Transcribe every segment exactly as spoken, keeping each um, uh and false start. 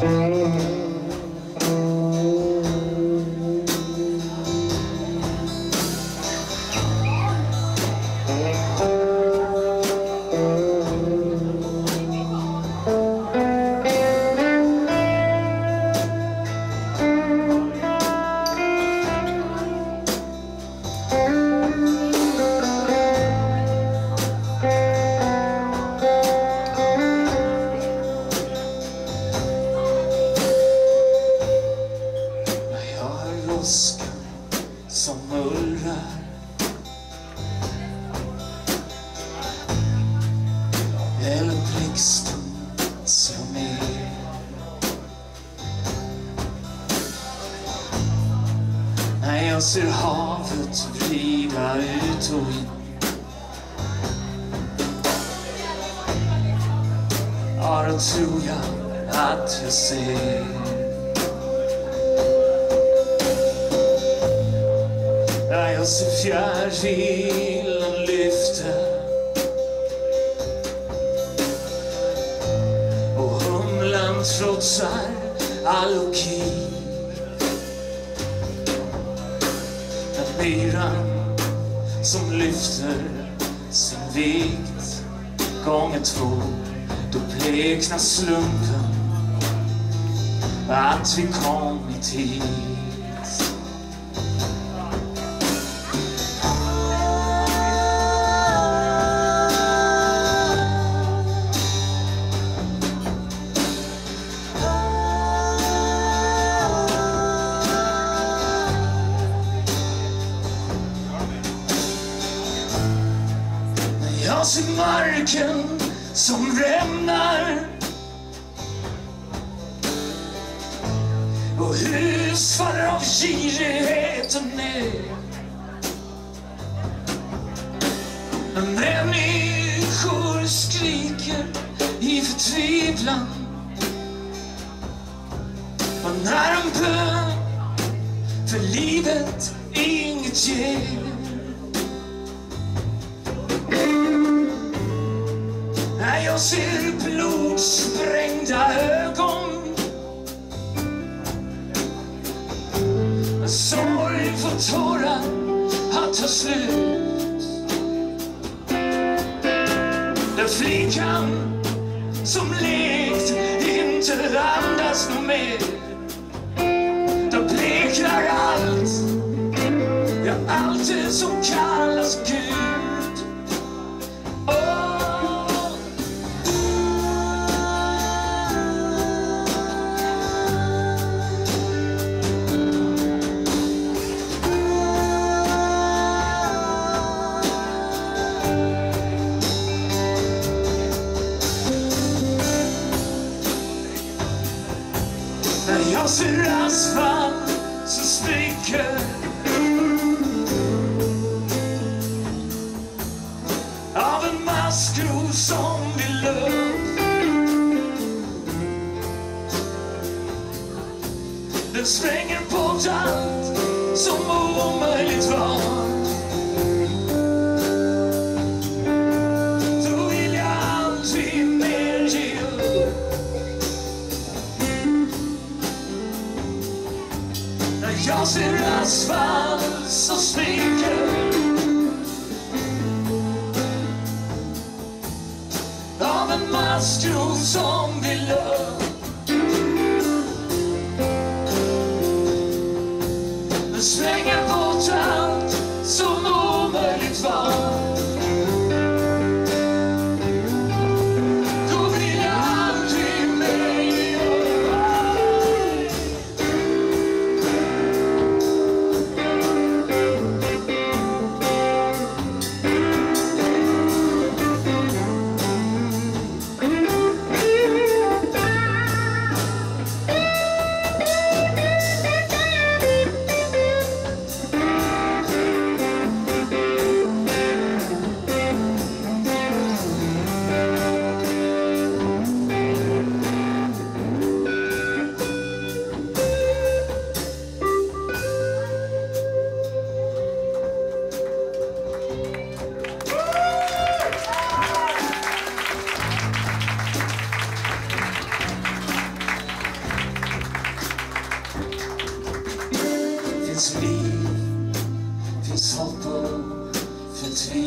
Som mullrar eller blixten som är. När jag ser havet vrida ut och in, ja, då tror jag att jag ser jag ser fjärilen lyfta och humlan trotsar alloki. Den myran som lyfter sin vikt gånger två, då bleknar slumpen att vi kommit hit. Jag ser marken som rämnar och hus faller av girigheten ner. Människor skriker i förtvivlan och när en bön för livet inget ger. När jag ser blodsprängda ögon, sorg får tårar att ta slut. Den flickan som lekt inte andas nog mer, då bleknar allt, ja, allt det som kallas Gud. När jag ser asfalt som spricker av en maskro som vill upp, den spränger bort allt som omöjligt var. Då vill jag aldrig mer ge upp. Jag ser asfalt som spricker av en maskro som vill upp, den slänger bort allt som omöjligt var. Då vill jag aldrig mer ge upp.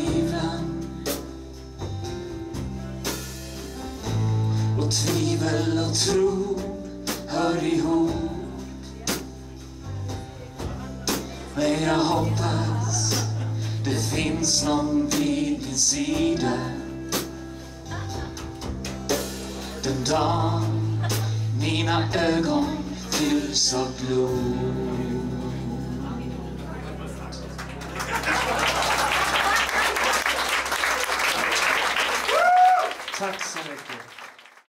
förtvivlan och tvivel och tro hör ihop. Men jag hoppas det finns någon vid din sida den dagen mina ögon fylls av blod.